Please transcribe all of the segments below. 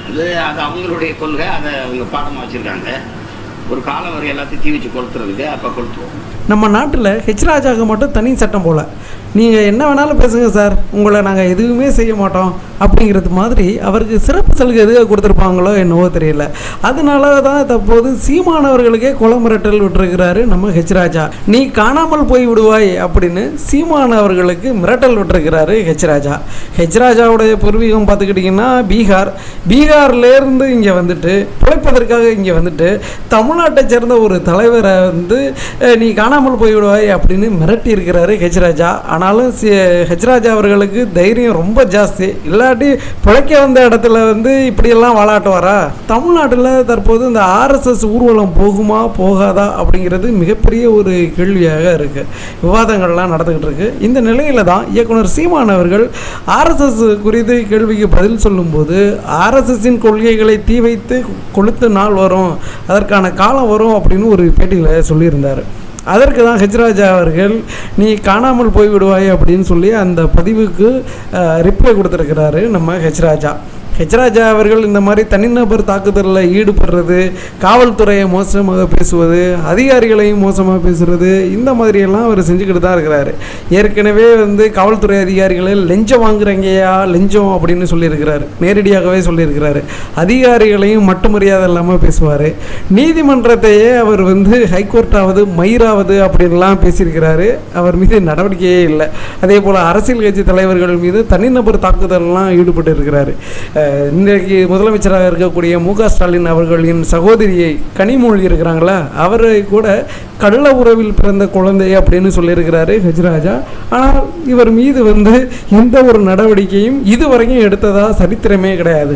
அது அவங்களுடைய கொள்கை. அதை அவங்க பாடமாக வச்சுருக்காங்க. ஒரு காலம் வரை எல்லாத்தையும் தீ வச்சு கொளுத்துறதுக்கு அப்போ கொளுத்துவோம். நம்ம நாட்டில் ஹெச்ராஜாவுக்கு மட்டும் தனி சட்டம் போல், நீங்கள் என்ன வேணாலும் பேசுங்க சார், உங்களை நாங்கள் எதுவுமே செய்ய மாட்டோம் அப்படிங்கிறது மாதிரி அவருக்கு சிறப்பு சலுகை எதுவும் கொடுத்துருப்பாங்களோ என்னவோ தெரியல. அதனால தான் தற்போது சீமானவர்களுக்கே கொலை மிரட்டல் விட்டுருக்கிறாரு நம்ம ஹெச்ராஜா. நீ காணாமல் போய் விடுவாய் அப்படின்னு சீமானவர்களுக்கு மிரட்டல் விட்டுருக்கிறாரு ஹெச்ராஜா. ஹெச்ராஜாவுடைய பூர்வீகம் பார்த்துக்கிட்டிங்கன்னா பீகார்லேருந்து இங்கே வந்துட்டு பிழைப்பதற்காக இங்கே வந்துட்டு தமிழ்நாட்டை சேர்ந்த ஒரு தலைவரை வந்து நீ காணாமல் போய்விடுவாய் அப்படின்னு மிரட்டி இருக்கிறாரு ஹெச்ராஜா. ஆனாலும் ஹெச்ராஜா அவர்களுக்கு தைரியம் ரொம்ப ஜாஸ்தி. இல்லாட்டி பிழைக்க வந்த இடத்துல வந்து இப்படியெல்லாம் வாழாட்டுவாரா? தமிழ்நாட்டில் தற்போது இந்த ஆர்எஸ்எஸ் ஊர்வலம் போகுமா போகாதா அப்படிங்கிறது மிகப்பெரிய ஒரு கேள்வியாக இருக்குது. விவாதங்கள்லாம் நடந்துக்கிட்டு இருக்கு. இந்த நிலையில தான் இயக்குனர் சீமான் அவர்கள் ஆர்எஸ்எஸ் குறித்து கேள்விக்கு பதில் சொல்லும்போது, ஆர்எஸ்எஸின் கொள்கைகளை தீ வைத்து கொளுத்த நாள் வரும், அதற்கான காலம் வரும் அப்படின்னு ஒரு பேட்டியில் சொல்லியிருந்தார். அதற்கு தான் ஹெச்ராஜா அவர்கள் நீ காணாமல் போய்விடுவாய் அப்படின்னு சொல்லி அந்த பதிவுக்கு ரிப்ளை கொடுத்துருக்கிறாரு நம்ம ஹெச்ராஜா. ஹெச்ராஜா அவர்கள் இந்த மாதிரி தனிநபர் தாக்குதலில் ஈடுபடுறது, காவல்துறையை மோசமாக பேசுவது, அதிகாரிகளையும் மோசமாக பேசுகிறது, இந்த மாதிரியெல்லாம் அவர் செஞ்சுக்கிட்டு தான் இருக்கிறாரு. ஏற்கனவே வந்து காவல்துறை அதிகாரிகளை லஞ்சம் வாங்குறங்கயா லஞ்சம் அப்படின்னு சொல்லியிருக்கிறாரு, நேரடியாகவே சொல்லியிருக்கிறாரு. அதிகாரிகளையும் மட்டு மரியாதை இல்லாமல் பேசுவார். நீதிமன்றத்தையே அவர் வந்து ஹைகோர்ட்டாவது மயிராவது அப்படின்லாம் பேசியிருக்கிறாரு. அவர் மீது நடவடிக்கையே இல்லை. அதே போல் அரசியல் கட்சி தலைவர்கள் மீது தனிநபர் தாக்குதல்லாம் ஈடுபட்டு இருக்கிறாரு. இன்றைக்கு முதலமைச்சராக இருக்கக்கூடிய மு.க. ஸ்டாலின் அவர்களின் சகோதரியை கனிமொழி இருக்கிறாங்களா, அவரை கூட கள்ள உறவில் பிறந்த குழந்தை அப்படின்னு சொல்லியிருக்கிறாரு ஹெச்ராஜா. ஆனால் இவர் மீது வந்து எந்த ஒரு நடவடிக்கையும் இதுவரைக்கும் எடுத்ததா சரித்திரமே கிடையாது.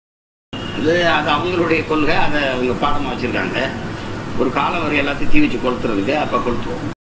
அது அவங்களுடைய கொள்கை. அதை அவங்க பாடமாக வச்சுருக்காங்க. ஒரு காலம் வரை எல்லாத்தையும் தீ வச்சு கொளுத்துறதுக்கு அப்போ கொளுத்துவோம்.